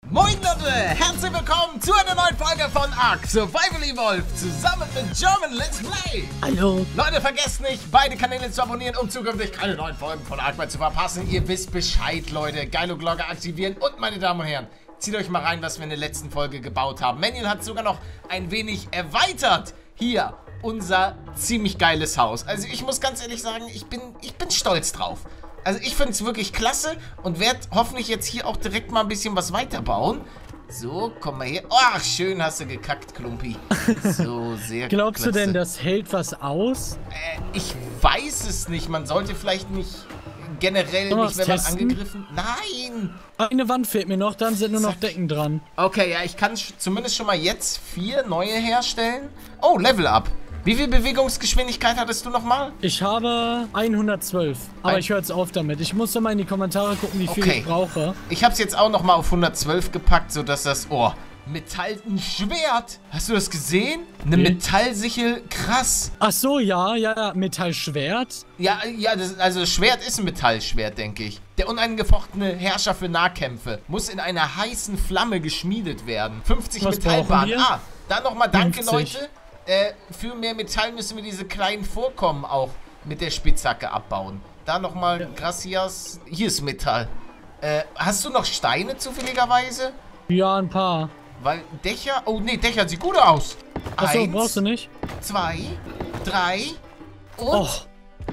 Moin Leute, herzlich willkommen zu einer neuen Folge von Ark Survival Evolved zusammen mit German Let's Play. Hallo. Leute, vergesst nicht, beide Kanäle zu abonnieren, um zukünftig keine neuen Folgen von Ark mehr zu verpassen. Ihr wisst Bescheid, Leute. Geile Glocke aktivieren und meine Damen und Herren, zieht euch mal rein, was wir in der letzten Folge gebaut haben. Manuel hat sogar noch ein wenig erweitert. Hier, unser ziemlich geiles Haus. Also ich muss ganz ehrlich sagen, ich bin stolz drauf. Also ich finde es wirklich klasse und werde hoffentlich jetzt hier auch direkt mal ein bisschen was weiterbauen. So, komm mal her. Oh, schön hast du gekackt, Klumpi. So, sehr Glaubst klasse. du denn, das hält was aus? Ich weiß es nicht. Man sollte vielleicht nicht generell Sollen wir nicht, was wenn man testen? angegriffen... Nein! Eine Wand fehlt mir noch, dann sind nur noch Decken dran. Okay, ja, ich kann zumindest schon mal jetzt 4 neue herstellen. Oh, Level Up. Wie viel Bewegungsgeschwindigkeit hattest du nochmal? Ich habe 112, aber ich höre jetzt auf damit. Ich muss doch mal in die Kommentare gucken, wie viel ich brauche. Ich habe es jetzt auch nochmal auf 112 gepackt, sodass das... Oh, Metall... Ein Schwert! Hast du das gesehen? Eine Metallsichel. Krass. Ach so, ja, Metallschwert. Ja, also das Schwert ist ein Metallschwert, denke ich. Der unangefochtene Herrscher für Nahkämpfe muss in einer heißen Flamme geschmiedet werden. 50 Was Metallbahn. brauchen wir? Ah, dann nochmal danke, 50. Leute. Für mehr Metall müssen wir diese kleinen Vorkommen auch mit der Spitzhacke abbauen. Da nochmal, gracias. Hier ist Metall. Hast du noch Steine zufälligerweise? Ja, ein paar. Weil Dächer... Oh, nee, Dächer sieht gut aus. Achso, 1, brauchst du nicht? 2, 3 und... Och.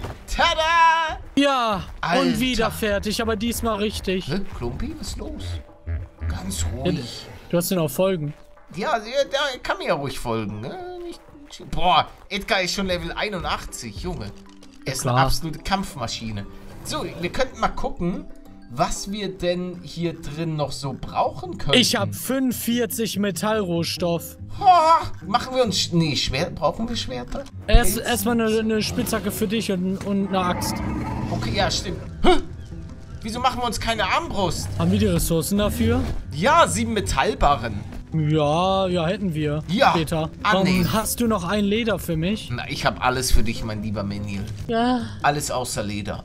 Tada! Ja, Alter. und wieder fertig, aber diesmal richtig. Hä? Klumpi, was ist los? Ganz ruhig. Du hast den auch Folgen. Ja, der kann mir ja ruhig folgen. Ne? Boah, Edgar ist schon Level 81, Junge. Er ist eine absolute Kampfmaschine. So, wir könnten mal gucken, was wir denn hier drin noch so brauchen können. Ich habe 45 Metallrohstoff. Oh, machen wir uns... Nee, Schwert... Brauchen wir Schwerter? Erstmal eine Spitzhacke für dich und eine Axt. Okay, ja, stimmt. Hä? Wieso machen wir uns keine Armbrust? Haben wir die Ressourcen dafür? Ja, 7 Metallbarren. Ja, hätten wir. Ja, später. annehmen. Warum hast du noch ein Leder für mich? Na, ich habe alles für dich, mein lieber Manuel. Ja. Alles außer Leder.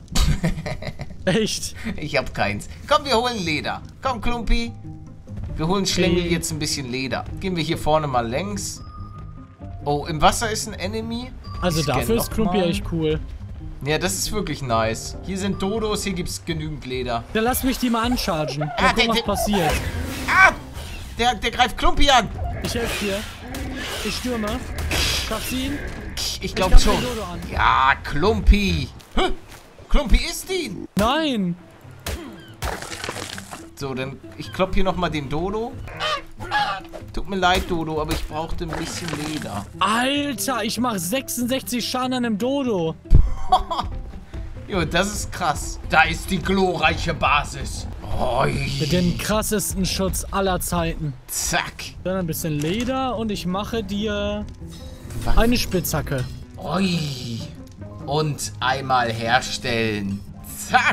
Echt? Ich habe keins. Komm, wir holen Leder. Komm, Klumpi. Wir holen Schlängel jetzt ein bisschen Leder. Gehen wir hier vorne mal längs. Oh, im Wasser ist ein Enemy. Also dafür ist Klumpi echt cool. Ja, das ist wirklich nice. Hier sind Dodos, hier gibt's genügend Leder. Dann lass mich die mal anchargen. Mal gucken, was passiert. Ah! Der greift Klumpi an. Ich helfe dir. Ich stürme. Schaffst du ihn? Ich glaube schon. den Dodo an. Ja, Klumpi. Hä? Klumpi isst ihn. Nein. So, dann ich klopp hier nochmal den Dodo. Tut mir leid, Dodo, aber ich brauchte ein bisschen Leder. Alter, ich mache 66 Schaden an einem Dodo. Jo, das ist krass. Da ist die glorreiche Basis. Mit dem krassesten Schutz aller Zeiten. Zack. Dann ein bisschen Leder und ich mache dir eine Spitzhacke. Ui. Und einmal herstellen. Zack.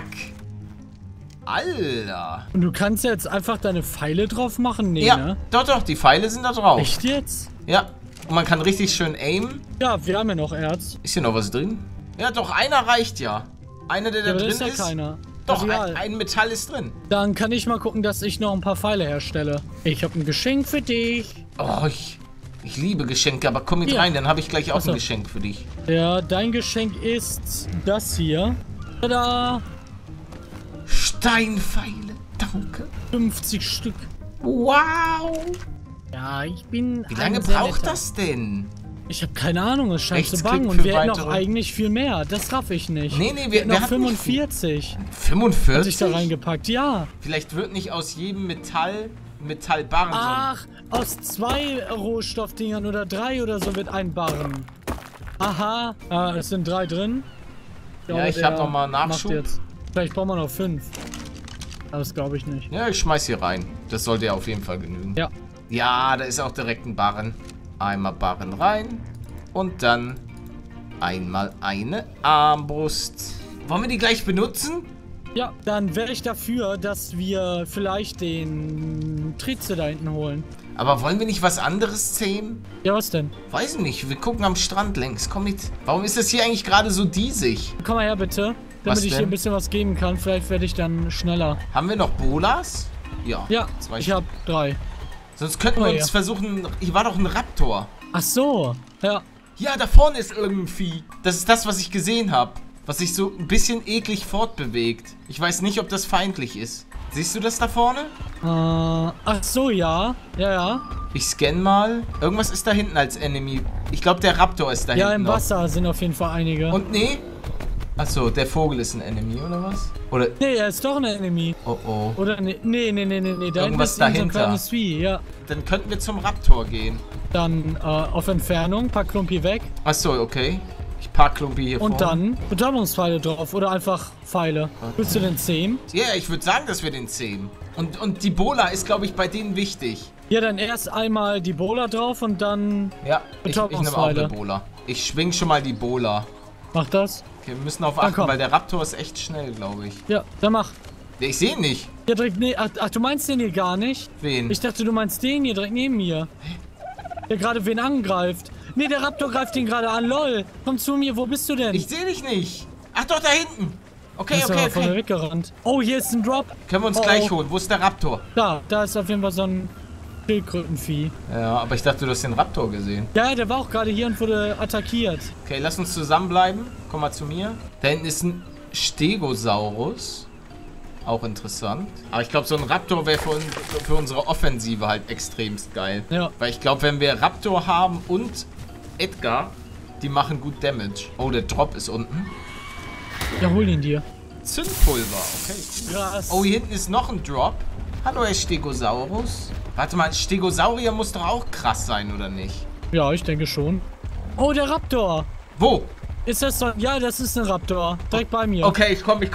Alter. Und du kannst jetzt einfach deine Pfeile drauf machen? Nee, Ja, ne? doch, die Pfeile sind da drauf. Echt jetzt? Ja. Und man kann richtig schön aimen. Ja, wir haben ja noch Erz. Ist hier noch was drin? Ja, doch, einer reicht ja. Einer, der da Aber drin ist ja keiner. Doch, Also ja, ein Metall ist drin. dann kann ich mal gucken, dass ich noch ein paar Pfeile herstelle. Ich habe ein Geschenk für dich. Oh, ich liebe Geschenke, aber komm mit rein, dann habe ich gleich auch Achso. ein Geschenk für dich. Ja, dein Geschenk ist das hier. Tada! Steinpfeile, danke. 50 Stück. Wow. Ja, ich bin. Wie lange ein sehr braucht netter. das denn? Ich habe keine Ahnung, es scheint zu Rechtsklick bangen. Und für wir hätten noch weitere- eigentlich viel mehr. Das raff ich nicht. Nee, wir Wir hatten noch hatten nicht 45. 45? Hatte ich da reingepackt, ja. Vielleicht wird nicht aus jedem Metallbarren, Ach, aus 2 Rohstoffdingern oder 3 oder so wird ein Barren. Aha, es sind 3 drin. Ja, ich hab noch mal Nachschub. macht jetzt. Vielleicht brauchen wir noch 5. Das glaube ich nicht. Ja, ich schmeiß hier rein. Das sollte ja auf jeden Fall genügen. Ja. Ja, da ist auch direkt ein Barren. Einmal Barren rein. Und dann einmal eine Armbrust. Wollen wir die gleich benutzen? Ja, dann wäre ich dafür, dass wir vielleicht den Trize da hinten holen. Aber wollen wir nicht was anderes zähmen? Ja, was denn? Weiß ich nicht. Wir gucken am Strand längs. Komm mit. Warum ist das hier eigentlich gerade so diesig? Komm mal her, bitte. Was Damit ich denn? dir ein bisschen was geben kann. Vielleicht werde ich dann schneller. Haben wir noch Bolas? Ja. Ja, Zwei ich Stück. habe 3. Sonst könnten wir uns versuchen... Hier war doch ein Raptor. Ach so, ja. Ja, da vorne ist irgendein Vieh. Das ist das, was ich gesehen habe. Was sich so ein bisschen eklig fortbewegt. Ich weiß nicht, ob das feindlich ist. Siehst du das da vorne? Ach so, ja. Ja, ja. Ich scanne mal. Irgendwas ist da hinten als Enemy. Ich glaube, der Raptor ist da hinten. Ja, im noch. Wasser sind auf jeden Fall einige. Und nee? Achso, der Vogel ist ein Enemy, oder was? Oder... Nee, er ist doch ein Enemy. Oh, oh. Oder nee. Da Irgendwas ist dahinter. So ein kleines Vieh, ja. Dann könnten wir zum Raptor gehen. Dann auf Entfernung, paar Klumpi weg. Achso, okay. Ich park Klumpi hier Und vorne. dann Betäubungspfeile drauf oder einfach Pfeile. Okay. Willst du den zähmen? Ja, ich würde sagen, dass wir den zähmen. Und die Bola ist, glaube ich, bei denen wichtig. Ja, dann erst einmal die Bola drauf und dann Ja, ich nehme auch Betäubungspfeile. eine Bola. Ich schwing schon mal die Bola. Mach das. Okay, wir müssen auf Dann achten, komm. weil der Raptor ist echt schnell, glaube ich. Ja, dann mach. Ich sehe ihn nicht. Ja, direkt ach, du meinst den hier gar nicht? Wen? Ich dachte, du meinst den hier direkt neben mir. Der gerade wen angreift. Nee, der Raptor greift ihn gerade an, lol. Komm zu mir, wo bist du denn? Ich sehe dich nicht. Ach doch, da hinten. Okay, Der ist okay, aber von mir okay. weggerannt. Oh, hier ist ein Drop. Können wir uns gleich holen. Wo ist der Raptor? Da ist auf jeden Fall so ein Schildkrötenvieh. Ja, aber ich dachte, du hast den Raptor gesehen. Ja, der war auch gerade hier und wurde attackiert. Okay, lass uns zusammenbleiben. Komm mal zu mir. Da hinten ist ein Stegosaurus. Auch interessant. Aber ich glaube, so ein Raptor wäre für unsere Offensive halt extremst geil. Ja. Weil ich glaube, wenn wir Raptor haben und Edgar, die machen gut Damage. Oh, der Drop ist unten. Ja, hol ihn dir. Zündpulver, okay. Krass. Oh, hier hinten ist noch ein Drop. Hallo, Herr Stegosaurus. Warte mal, Stegosaurier muss doch auch krass sein, oder nicht? Ja, ich denke schon. Oh, der Raptor. Wo? Ist das so? Ja, das ist ein Raptor. Direkt bei mir. Okay, ich komm.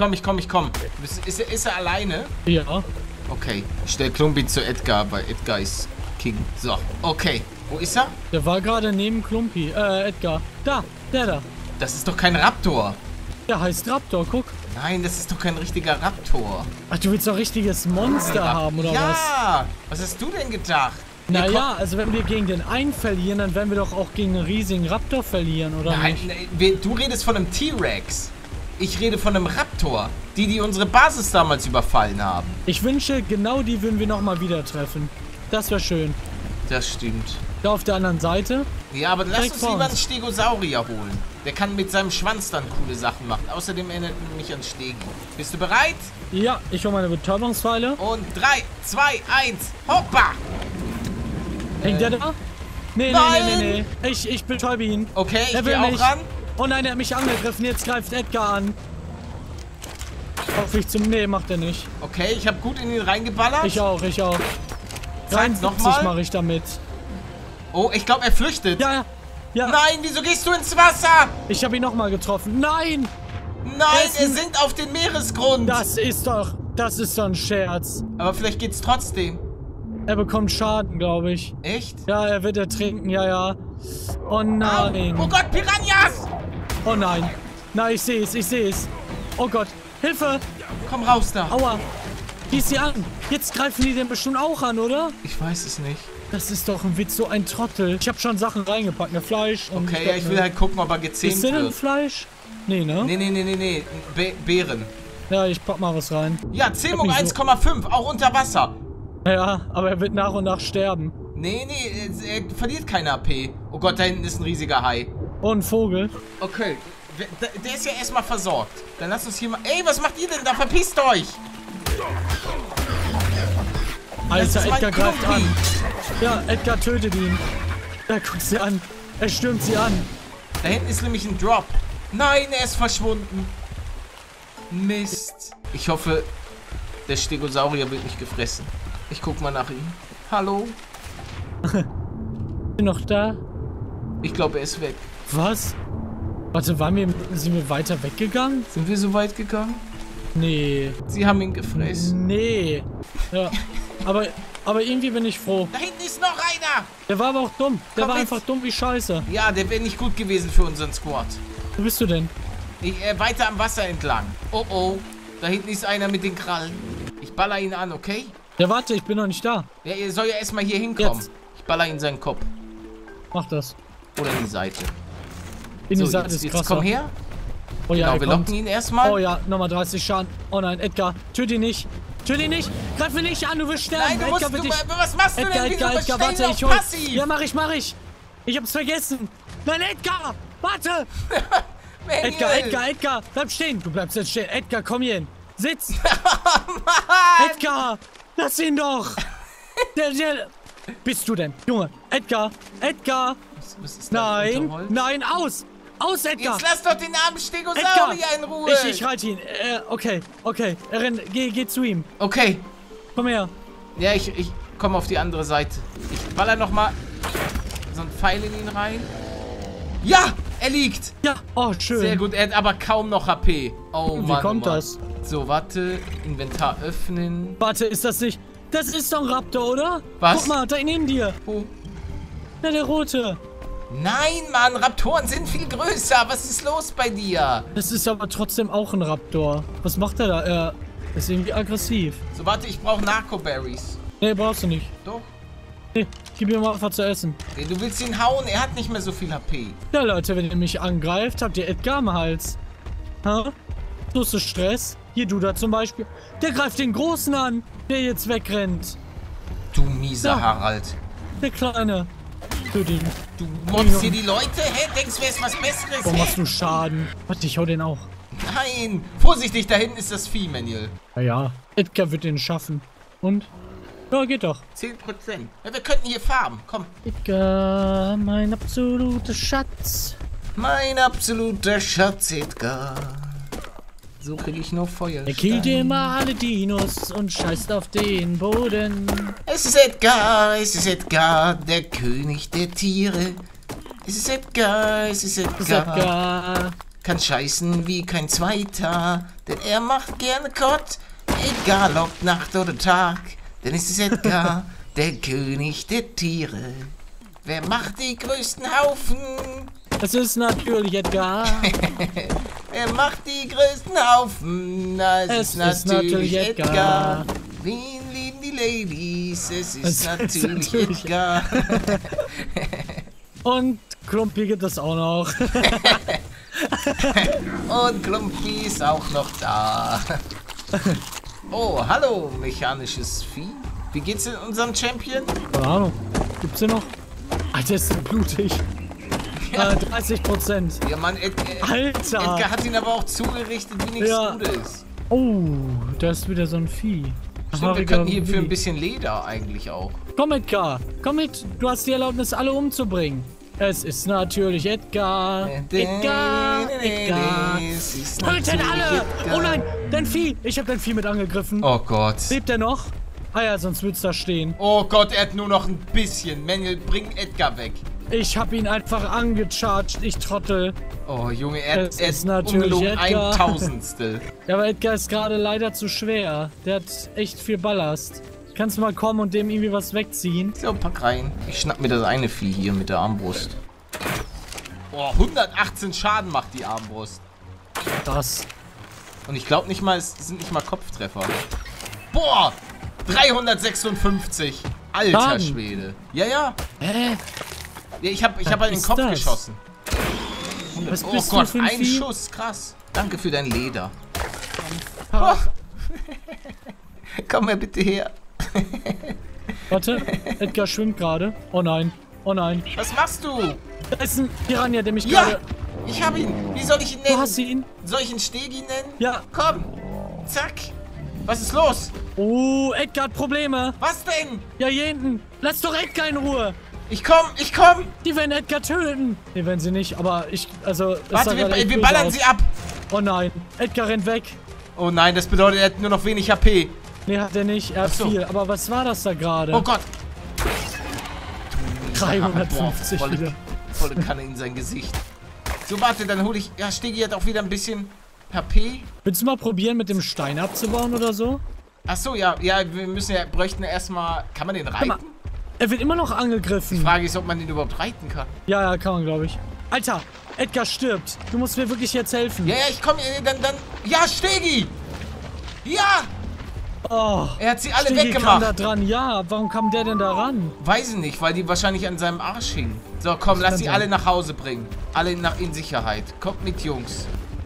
Ist er alleine? Ja. Okay, ich stell Klumpi zu Edgar, weil Edgar ist King. So, okay. Wo ist er? Der war gerade neben Klumpi. Edgar. Da, der da. Das ist doch kein Raptor. Der heißt Raptor, guck. Nein, das ist doch kein richtiger Raptor. Ach, du willst doch ein richtiges Monster haben, oder was? Ja, was hast du denn gedacht? Naja, also wenn wir gegen den einen verlieren, dann werden wir doch auch gegen einen riesigen Raptor verlieren, oder Nein, nicht? du redest von einem T-Rex. Ich rede von einem Raptor. Die unsere Basis damals überfallen haben. Ich wünsche, genau die würden wir nochmal wieder treffen. Das wäre schön. Das stimmt. Da auf der anderen Seite. Ja, aber lass Direkt uns vor lieber uns. einen Stegosaurier holen. Der kann mit seinem Schwanz dann coole Sachen machen. Außerdem erinnert er mich an Stegi. Bist du bereit? Ja, ich hole meine Betäubungspfeile. Und 3, 2, 1, hoppa! Hängt der da? Nee. Ich betäube ihn. Okay, ich Er geh will auch mich. ran. Oh nein, er hat mich angegriffen. Jetzt greift Edgar an. Hoffe ich zum... Nee, macht er nicht. Okay, ich habe gut in ihn reingeballert. Ich auch. Zeig 73 nochmal. mache ich damit. Oh, ich glaube, er flüchtet. Ja. Nein, wieso gehst du ins Wasser? Ich habe ihn nochmal getroffen. Nein! Nein, er sinkt auf den Meeresgrund. Das ist doch ein Scherz. Aber vielleicht geht's trotzdem. Er bekommt Schaden, glaube ich. Echt? Ja, er wird ertrinken, ja. Oh Au. nein. Oh Gott, Piranhas! Oh nein. Nein, ich sehe es. Oh Gott. Hilfe! Komm raus da. Aua. Gieß sie an. Jetzt greifen die den bestimmt auch an, oder? Ich weiß es nicht. Das ist doch ein Witz, so ein Trottel. Ich habe schon Sachen reingepackt, ne Fleisch. Und Okay, ja, ich will halt gucken, ob er gezähmt Ist denn ein wird. Fleisch? Nee, ne? Nee. Beeren. Ja, ich pack mal was rein. Ja, Zähmung Hab mich so- 1,5, auch unter Wasser. Ja, aber er wird nach und nach sterben. Nee, er verliert keine AP. Oh Gott, da hinten ist ein riesiger Hai. Oh, ein Vogel. Okay, der ist ja erstmal versorgt. Dann lass uns hier mal... Ey, was macht ihr denn da? Verpisst euch! Das Alter, ist mein Edgar greift Klumpi. an. Ja, Edgar tötet ihn. Er guckt sie an. Er stürmt sie an. Da hinten ist nämlich ein Drop. Nein, er ist verschwunden. Mist. Ich hoffe, der Stegosaurier wird nicht gefressen. Ich guck mal nach ihm. Hallo? Bin noch da? Ich glaube, er ist weg. Was? Warte, sind wir weiter weggegangen? Sind wir so weit gegangen? Nee. Sie haben ihn gefressen. Nee. Ja. Aber irgendwie bin ich froh. Da hinten ist noch einer. Der war aber auch dumm. Der Komm war mit. einfach dumm wie Scheiße. Ja, der wäre nicht gut gewesen für unseren Squad. Wo bist du denn? Weiter am Wasser entlang. Oh oh. Da hinten ist einer mit den Krallen. Ich baller ihn an, okay? Ja, warte, ich bin noch nicht da. Ja, er soll ja erstmal hier hinkommen. Jetzt. Ich baller ihn in seinen Kopf. Mach das. Oder in die Seite. In die So, Seite jetzt ist krasser. komm her. Oh ja, Genau, er wir kommt. locken ihn erstmal. Oh ja, nochmal 30 Schaden. Oh nein, Edgar, töte ihn nicht. Töte ihn nicht. Greif ihn nicht an, du wirst sterben. Nein, du musst, was machst du denn? Wieso Edgar, warte, stehen ich auf hol. passiv? Ja, mach ich. Ich hab's vergessen. Nein, Edgar, warte. Edgar, bleib stehen. Du bleibst jetzt stehen. Edgar, komm hier hin. Sitz. Edgar, lass ihn doch. Der, bist du denn? Junge, Edgar. Was ist das? Nein, aus. Aus, Edgar. Jetzt lass doch den armen Stegosaurier in Ruhe. Ich reite ihn. Okay. Er rennt. Geh zu ihm. Okay. Komm her. Ja, ich komme auf die andere Seite. Ich baller nochmal so einen Pfeil in ihn rein. Ja, er liegt. Ja, oh, schön. Sehr gut, er hat aber kaum noch HP. Oh Mann. Wie kommt das? So, warte. Inventar öffnen. Warte, ist das nicht... Das ist doch ein Raptor, oder? Was? Guck mal, da neben dir. Wo? Ja, der rote. Nein, Mann, Raptoren sind viel größer. Was ist los bei dir? Das ist aber trotzdem auch ein Raptor. Was macht er da? Er ist irgendwie aggressiv. So, warte, ich brauche Narco-Berries. Nee, brauchst du nicht. Doch. Nee, gib ihm mal was zu essen. Nee, du willst ihn hauen, er hat nicht mehr so viel HP. Ja, Leute, wenn ihr mich angreift, habt ihr Edgar am Hals. Ha? So ist Stress. Hier, du da zum Beispiel. Der greift den Großen an, der jetzt wegrennt. Du mieser Ja. Harald. Der Kleine. Töte ihn. Du mobst hier die Leute? Hä? Denkst du, wär's was Besseres? Warum machst du Schaden? Warte, ich hau den auch. Nein! Vorsichtig, da hinten ist das Vieh, Manuel. Ja. Edgar wird den schaffen. Und? Ja, geht doch. 10%. Ja, wir könnten hier farmen. Komm. Edgar, mein absoluter Schatz. Mein absoluter Schatz, Edgar. So kriege ich nur Feuer. Er killt immer alle Dinos und scheißt auf den Boden. Es ist Edgar, der König der Tiere. Es ist Edgar. Edgar. Kann scheißen wie kein Zweiter, denn er macht gerne Kott. Egal ob Nacht oder Tag, denn es ist Edgar, der König der Tiere. Wer macht die größten Haufen? Es ist natürlich Edgar. Wer macht die größten Haufen? Na, es ist natürlich Edgar. Wen lieben die Ladies? Es ist natürlich Edgar. Und Klumpi gibt es auch noch. Und Klumpi ist auch noch da. Oh, hallo, mechanisches Vieh. Wie geht's in unserem Champion? Keine Ahnung. Gibt's hier noch? Alter, ist so blutig. Ja. 30%. Ja, Mann, Alter. Edgar hat ihn aber auch zugerichtet, wie nichts Gutes. Oh, da ist wieder so ein Vieh. Stimmt, wir könnten hier für ein bisschen Leder eigentlich auch. Komm, Edgar. Komm mit. Du hast die Erlaubnis, alle umzubringen. Es ist natürlich Edgar. Edgar. Tötet alle! Oh nein, dein Vieh. Ich hab dein Vieh mit angegriffen. Oh Gott. Lebt er noch? Ah ja, sonst wird's da stehen. Oh Gott, er hat nur noch ein bisschen. Manuel, bring Edgar weg. Ich hab ihn einfach angecharged, ich Trottel. Oh Junge, er Es ist ist natürlich ungelogen Edgar. 1/1000. Ja, aber Edgar ist gerade leider zu schwer. Der hat echt viel Ballast. Kannst du mal kommen und dem irgendwie was wegziehen? So, pack rein. Ich schnapp mir das eine Vieh hier mit der Armbrust. Oh, 118 Schaden macht die Armbrust. Das. Und ich glaube nicht mal, es sind nicht mal Kopftreffer. Boah, 356. Alter Schaden. Schwede. Ja, ja. Hä? Ja, ich hab halt in den ist Kopf das? geschossen. Was Oh bist Gott, du für ein ein Vieh? Schuss, krass. Danke für dein Leder. Ah, Komm mal bitte her. warte, Edgar schwimmt gerade. Oh nein, oh nein. Was machst du? Da ist ein Piranha, der mich Ja, gerade... ich hab ihn. Wie soll ich ihn Du nennen? hast ihn? Soll ich ihn Stegi nennen? Ja. Komm. Zack. Was ist los? Oh, Edgar hat Probleme. Was denn? Ja, hier hinten. Lass doch Edgar in Ruhe. Ich komm. Die werden Edgar töten. Nee, werden sie nicht, aber ich... Also... es Warte, sah gerade echt wir böse ballern aus. sie ab. Oh nein, Edgar rennt weg. Oh nein, das bedeutet, er hat nur noch wenig HP. Nee, hat er nicht. Er hat Ach so. viel. Aber was war das da gerade? Oh Gott. 350 Boah, wieder. volle Kanne in sein Gesicht. So, warte, dann hole ich... Ja, Stegi hat auch wieder ein bisschen HP. Willst du mal probieren, mit dem Stein abzubauen oder so? Ach so, ja, wir müssen ja, bräuchten ja erstmal... Kann man den reiten? mal. Er wird immer noch angegriffen. Die Frage ist, ob man den überhaupt reiten kann. Ja, kann man, glaube ich. Alter, Edgar stirbt. Du musst mir wirklich jetzt helfen. Ja, ich komme, dann... Ja, Stegi! Ja! Oh, Er hat sie alle Stegi kam weggemacht. da dran. Ja, warum kam der denn da ran? Weiß ich nicht, weil die wahrscheinlich an seinem Arsch hingen. So, komm, lass kann sie sein. alle nach Hause bringen. Alle in Sicherheit. Kommt mit, Jungs.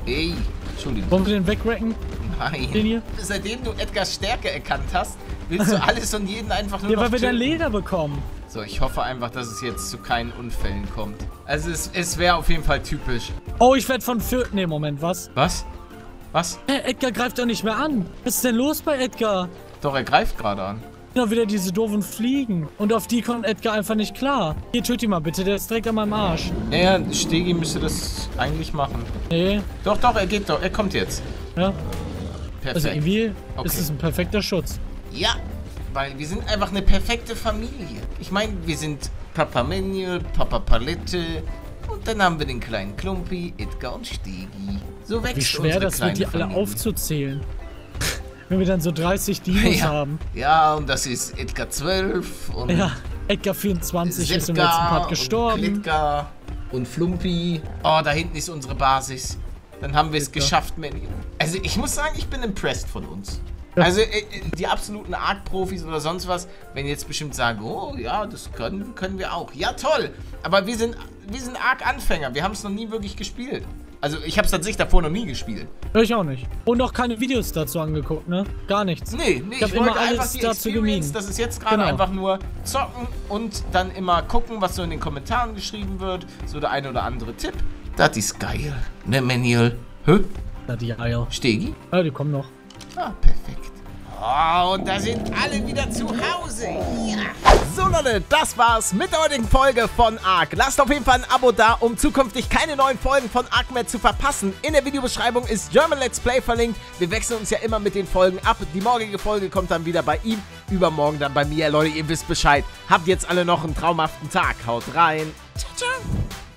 Ey, Entschuldigung. Wollen wir den wegracken? Nein. Den hier? Seitdem du Edgars Stärke erkannt hast, willst du alles und jeden einfach nur Ja, noch weil wir dann töten. Leder bekommen. So, ich hoffe einfach, dass es jetzt zu keinen Unfällen kommt. Also es wäre auf jeden Fall typisch. Oh, ich werde von Für... Nee, Moment, was? Was? Was? Edgar greift doch nicht mehr an. Was ist denn los bei Edgar? Doch, er greift gerade an. Ja, wieder diese doofen Fliegen. Und auf die kommt Edgar einfach nicht klar. Hier, töt ihn mal bitte, der ist direkt an meinem Arsch. Ja, Stegi müsste das eigentlich machen. Nee, Doch, er kommt jetzt. ja. Perfekt. Also irgendwie Okay. ist es ein perfekter Schutz. Ja, weil wir sind einfach eine perfekte Familie. Ich meine, wir sind Papa Manuel, Papa Palette und dann haben wir den kleinen Klumpi, Edgar und Stegi. So wächst Wie schwer unsere das wird, die kleine alle Familie. aufzuzählen. Wenn wir dann so 30 Dinos haben. Ja, und das ist Edgar 12 und Ja, Edgar 24 ist im letzten Sedgar Part und gestorben. Klitka und Flumpi. Oh, da hinten ist unsere Basis. Dann haben wir es geschafft, Manny. Also ich muss sagen, ich bin impressed von uns. Ja. Also die absoluten Arc-Profis oder sonst was, wenn jetzt bestimmt sagen, oh ja, das können wir auch. Ja, toll. Aber wir sind Arc-Anfänger. Wir haben es noch nie wirklich gespielt. Also ich habe es tatsächlich davor noch nie gespielt. Ich auch nicht. Und auch keine Videos dazu angeguckt, ne? Gar nichts. Nee, Ich hab immer alles dazu Experience, gemieden. das ist jetzt gerade Genau. einfach nur zocken und dann immer gucken, was so in den Kommentaren geschrieben wird. So der eine oder andere Tipp. Das ist geil. Ne, Manuel? Hä? Na, die Eier. Stegi? Ja, die kommen noch. Ah, perfekt. Oh, und da sind alle wieder zu Hause. Ja. So Leute, das war's mit der heutigen Folge von Ark. Lasst auf jeden Fall ein Abo da, um zukünftig keine neuen Folgen von Ark mehr zu verpassen. In der Videobeschreibung ist German Let's Play verlinkt. Wir wechseln uns ja immer mit den Folgen ab. Die morgige Folge kommt dann wieder bei ihm, übermorgen dann bei mir. Leute, ihr wisst Bescheid. Habt jetzt alle noch einen traumhaften Tag. Haut rein. Ciao, ciao.